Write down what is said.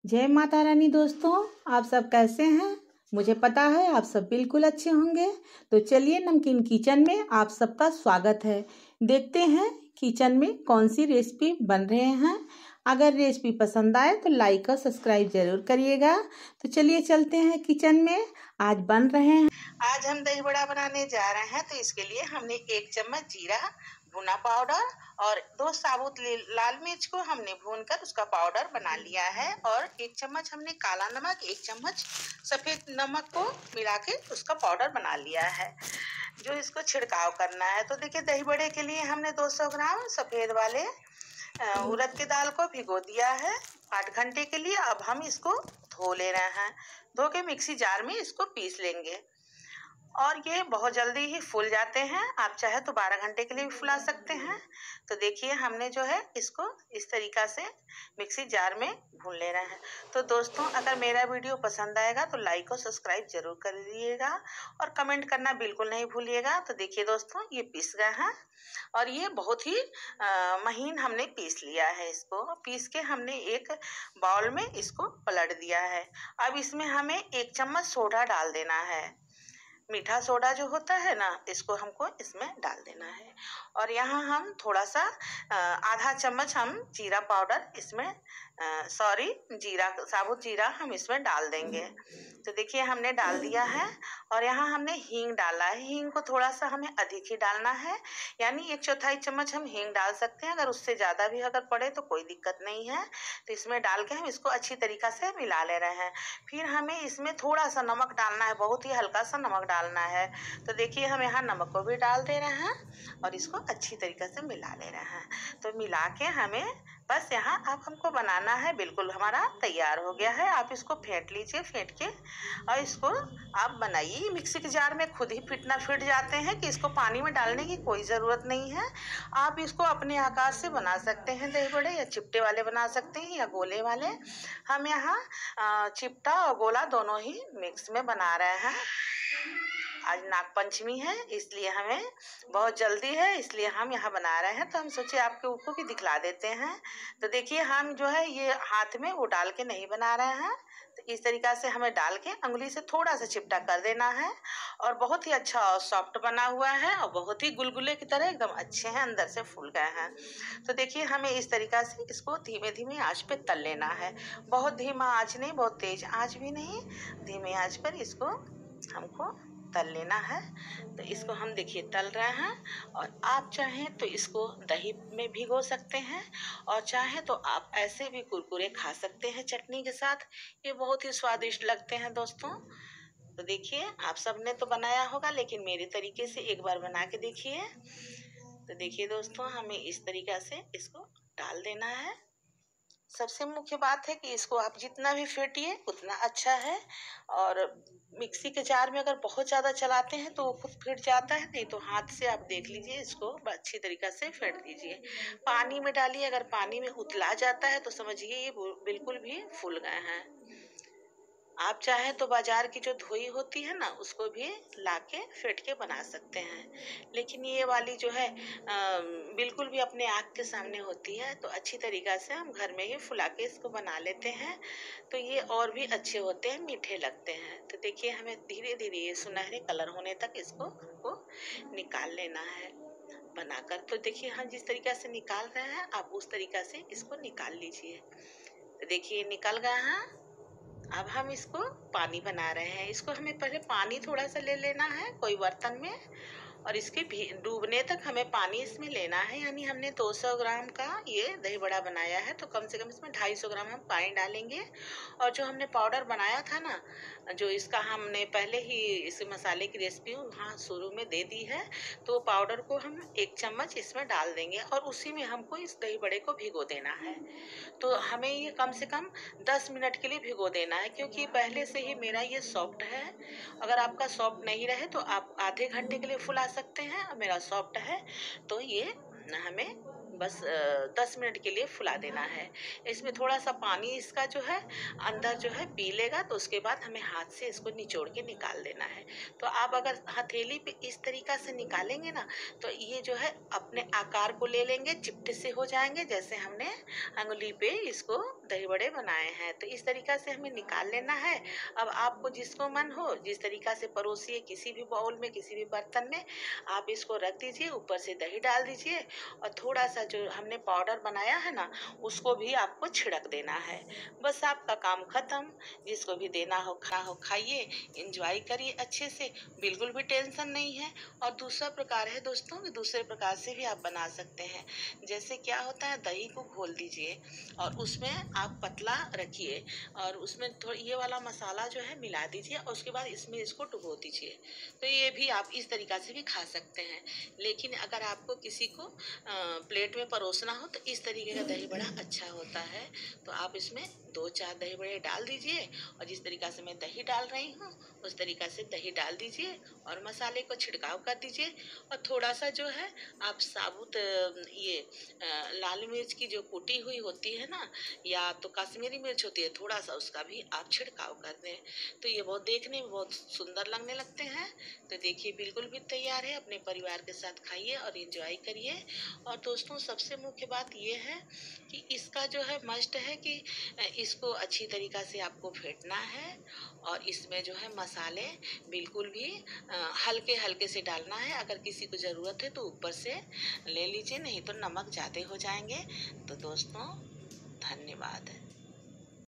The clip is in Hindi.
जय माता रानी दोस्तों, आप सब कैसे हैं? मुझे पता है आप सब बिल्कुल अच्छे होंगे। तो चलिए नमकीन किचन में आप सबका स्वागत है। देखते हैं किचन में कौन सी रेसिपी बन रहे हैं। अगर रेसिपी पसंद आए तो लाइक और सब्सक्राइब जरूर करिएगा। तो चलिए चलते हैं किचन में। आज बन रहे हैं, आज हम दही बड़ा बनाने जा रहे हैं। तो इसके लिए हमने 1 चम्मच जीरा भुना पाउडर और 2 साबुत लाल मिर्च को हमने भूनकर उसका पाउडर बना लिया है, और 1 चम्मच हमने काला नमक, 1 चम्मच सफेद नमक को मिला के उसका पाउडर बना लिया है, जो इसको छिड़काव करना है। तो देखिए दही बड़े के लिए हमने 200 ग्राम सफेद वाले उड़द की दाल को भिगो दिया है 8 घंटे के लिए। अब हम इसको धो ले रहे हैं। धो के मिक्सी जार में इसको पीस लेंगे, और ये बहुत जल्दी ही फूल जाते हैं। आप चाहे तो 12 घंटे के लिए भी फुला सकते हैं। तो देखिए हमने जो है इसको इस तरीका से मिक्सी जार में भून ले रहे हैं। तो दोस्तों, अगर मेरा वीडियो पसंद आएगा तो लाइक और सब्सक्राइब जरूर कर दीजिएगा, और कमेंट करना बिल्कुल नहीं भूलिएगा। तो देखिए दोस्तों, ये पीस गए हैं, और ये बहुत ही महीन हमने पीस लिया है। इसको पीस के हमने एक बाउल में इसको पलट दिया है। अब इसमें हमें 1 चम्मच सोडा डाल देना है। मीठा सोडा जो होता है ना, इसको हमको इसमें डाल देना है। और यहाँ हम थोड़ा सा आधा चम्मच हम जीरा पाउडर इसमें जीरा साबुत जीरा हम इसमें डाल देंगे। तो देखिए हमने डाल दिया है, और यहाँ हमने हींग डाला है। हींग को थोड़ा सा हमें अधिक ही डालना है, यानी 1/4 चम्मच हम हींग डाल सकते हैं। अगर उससे ज़्यादा भी अगर पड़े तो कोई दिक्कत नहीं है। तो इसमें डाल के हम इसको अच्छी तरीक़ा से मिला ले रहे हैं। फिर हमें इसमें थोड़ा सा नमक डालना है, बहुत ही हल्का सा नमक डालना है। तो देखिए हम यहाँ नमक को भी डाल दे रहे हैं, और इसको अच्छी तरीके से मिला ले रहे हैं। तो मिला के हमें बस यहाँ अब हमको बनाना है, बिल्कुल हमारा तैयार हो गया है। आप इसको फेंट लीजिए, फेंट के और इसको आप बनाइए। मिक्सी के जार में खुद ही फिट जाते हैं कि इसको पानी में डालने की कोई ज़रूरत नहीं है। आप इसको अपने आकार से बना सकते हैं दही बड़े, या चिपटे वाले बना सकते हैं या गोले वाले। हम यहाँ चिपटा और गोला दोनों ही मिक्स में बना रहे हैं। आज नाग पंचमी है, इसलिए हमें बहुत जल्दी है, इसलिए हम यहाँ बना रहे हैं। तो हम सोचे आपको भी दिखला देते हैं। तो देखिए हम जो है ये हाथ में वो डाल के नहीं बना रहे हैं। तो इस तरीक़ा से हमें डाल के अंगुली से थोड़ा सा चिपटा कर देना है, और बहुत ही अच्छा और सॉफ्ट बना हुआ है, और बहुत ही गुलगुले की तरह एकदम अच्छे हैं, अंदर से फूल गए हैं। तो देखिए हमें इस तरीक़ा से इसको धीमे धीमे आंच पे तल लेना है। बहुत धीमा आंच नहीं, बहुत तेज आंच भी नहीं, धीमे आंच पर इसको हमको तल लेना है। तो इसको हम देखिए तल रहे हैं, और आप चाहें तो इसको दही में भिगो सकते हैं, और चाहें तो आप ऐसे भी कुरकुरे खा सकते हैं चटनी के साथ। ये बहुत ही स्वादिष्ट लगते हैं दोस्तों। तो देखिए आप सबने तो बनाया होगा, लेकिन मेरे तरीके से एक बार बना के देखिए। तो देखिए दोस्तों, हमें इस तरीक़ा से इसको डाल देना है। सबसे मुख्य बात है कि इसको आप जितना भी फेंटिए उतना अच्छा है। और मिक्सी के जार में अगर बहुत ज़्यादा चलाते हैं तो वो खुद फिट जाता है, नहीं तो हाथ से आप देख लीजिए, इसको अच्छी तरीक़ा से फेंट दीजिए। पानी में डालिए, अगर पानी में उतला जाता है तो समझिए ये बिल्कुल भी फूल गए हैं। आप चाहें तो बाजार की जो धोई होती है ना, उसको भी लाके फेंट के बना सकते हैं, लेकिन ये वाली जो है बिल्कुल भी अपने आँख के सामने होती है। तो अच्छी तरीक़ा से हम घर में ही फुला के इसको बना लेते हैं, तो ये और भी अच्छे होते हैं, मीठे लगते हैं। तो देखिए हमें धीरे धीरे ये सुनहरे कलर होने तक इसको हमको निकाल लेना है बनाकर। तो देखिए हम जिस तरीक़ा से निकाल रहे हैं, आप उस तरीक़ा से इसको निकाल लीजिए। तो देखिए निकल गया है। अब हम इसको पानी बना रहे हैं। इसको हमें पहले पानी थोड़ा सा ले लेना है कोई बर्तन में, और इसके डूबने तक हमें पानी इसमें लेना है। यानी हमने 200 ग्राम का ये दही बड़ा बनाया है, तो कम से कम इसमें 250 ग्राम हम पानी डालेंगे। और जो हमने पाउडर बनाया था ना, जो इसका हमने पहले ही इस मसाले की रेसिपी वहाँ शुरू में दे दी है, तो पाउडर को हम 1 चम्मच इसमें डाल देंगे, और उसी में हमको इस दही बड़े को भिगो देना है। तो हमें ये कम से कम 10 मिनट के लिए भिगो देना है, क्योंकि पहले से ही मेरा ये सॉफ्ट है। अगर आपका सॉफ्ट नहीं रहे तो आप आधे घंटे के लिए फुला सकते हैं, और मेरा सॉफ्ट है तो ये हमें बस 10 मिनट के लिए फुला देना है। इसमें थोड़ा सा पानी इसका जो है अंदर जो है पी लेगा, तो उसके बाद हमें हाथ से इसको निचोड़ के निकाल देना है। तो आप अगर हथेली पे इस तरीका से निकालेंगे ना, तो ये जो है अपने आकार को ले लेंगे, चिपटे से हो जाएंगे, जैसे हमने अंगुली पे इसको दही बड़े बनाए हैं। तो इस तरीका से हमें निकाल लेना है। अब आपको जिसको मन हो जिस तरीका से परोसिए, किसी भी बाउल में, किसी भी बर्तन में आप इसको रख दीजिए, ऊपर से दही डाल दीजिए और थोड़ा सा जो हमने पाउडर बनाया है ना, उसको भी आपको छिड़क देना है। बस आपका काम खत्म। जिसको भी देना हो खाइए, एंजॉय करिए अच्छे से, बिल्कुल भी टेंशन नहीं है। और दूसरा प्रकार है दोस्तों कि दूसरे प्रकार से भी आप बना सकते हैं। जैसे क्या होता है, दही को घोल दीजिए और उसमें आप पतला रखिए और उसमें थोड़ा ये वाला मसाला जो है मिला दीजिए और उसके बाद इसमें इसको डुबो दीजिए। तो ये भी आप इस तरीका से भी खा सकते हैं। लेकिन अगर आपको किसी को प्लेट में परोसना हो तो इस तरीके का दही बड़ा अच्छा होता है। तो आप इसमें 2-4 दही बड़े डाल दीजिए और जिस तरीका से मैं दही डाल रही हूँ उस तरीका से दही डाल दीजिए और मसाले को छिड़काव कर दीजिए। और थोड़ा सा जो है आप साबुत लाल मिर्च की जो कुटी हुई होती है ना, या तो कश्मीरी मिर्च होती है, थोड़ा सा उसका भी आप छिड़काव कर दें। तो ये बहुत देखने में बहुत सुंदर लगने लगते हैं। तो देखिए बिल्कुल भी तैयार है। अपने परिवार के साथ खाइए और एंजॉय करिए। और दोस्तों सबसे मुख्य बात ये है कि इसका जो है मस्ट है कि इसको अच्छी तरीका से आपको फेंटना है और इसमें जो है मसाले बिल्कुल भी हल्के हल्के से डालना है। अगर किसी को ज़रूरत है तो ऊपर से ले लीजिए, नहीं तो नमक ज़्यादा हो जाएंगे। तो दोस्तों धन्यवाद।